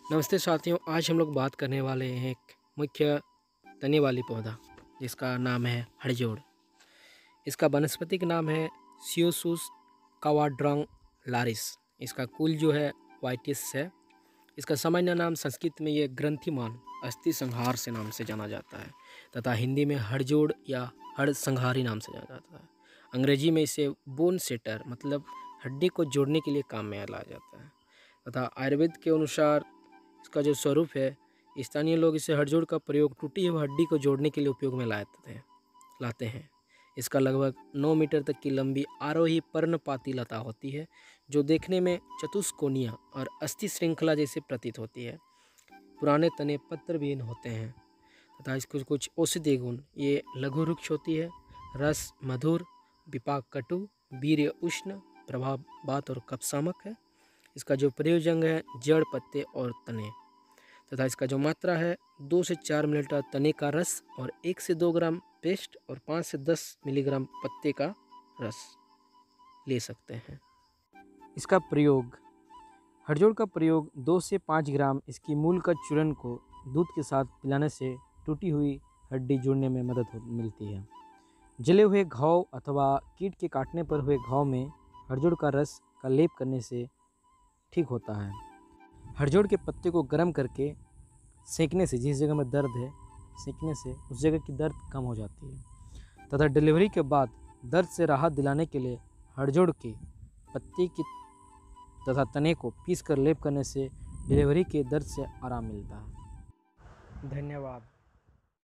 नमस्ते साथियों, आज हम लोग बात करने वाले हैं एक मुख्य तने वाली पौधा जिसका नाम है हड़जोड़। इसका वानस्पतिक नाम है सियोसूस कावाड्रॉन्ग लारिस। इसका कुल जो है वाइटिस है। इसका सामान्य नाम संस्कृत में ये ग्रंथिमान अस्थि संहार से नाम से जाना जाता है तथा हिंदी में हड़जोड़ या हड़ संहारी नाम से जाना जाता है। अंग्रेजी में इसे बोन सेटर मतलब हड्डी को जोड़ने के लिए काम में लाया जाता है तथा आयुर्वेद के अनुसार इसका जो स्वरूप है, स्थानीय लोग इसे हड़जोड़ का प्रयोग टूटी हुई हड्डी को जोड़ने के लिए उपयोग में लाते हैं। इसका लगभग 9 मीटर तक की लंबी आरोही पर्णपाती लता होती है जो देखने में चतुष्कोणीय और अस्थि श्रृंखला जैसे प्रतीत होती है। पुराने तने पत्रविहीन होते हैं तथा इसके कुछ औषधीय गुण, ये लघु वृक्ष होती है, रस मधुर, विपाक कटु, वीर्य उष्ण, प्रभाव वात और कफशामक है। इसका जो प्रयोजन है जड़, पत्ते और तने तथा इसका जो मात्रा है 2 से 4 मिलीलीटर तने का रस और 1 से 2 ग्राम पेस्ट और 5 से 10 मिलीग्राम पत्ते का रस ले सकते हैं। इसका प्रयोग, हड़जोड़ का प्रयोग 2 से 5 ग्राम इसकी मूल का चूर्ण को दूध के साथ पिलाने से टूटी हुई हड्डी जोड़ने में मदद मिलती है। जले हुए घाव अथवा कीट के काटने पर हुए घाव में हड़जोड़ का रस का लेप करने से ठीक होता है। हड़जोड़ के पत्ते को गर्म करके सेंकने से जिस जगह में दर्द है, सेंकने से उस जगह की दर्द कम हो जाती है तथा डिलीवरी के बाद दर्द से राहत दिलाने के लिए हड़जोड़ के पत्ते की तथा तने को पीस कर लेप करने से डिलीवरी के दर्द से आराम मिलता है। धन्यवाद।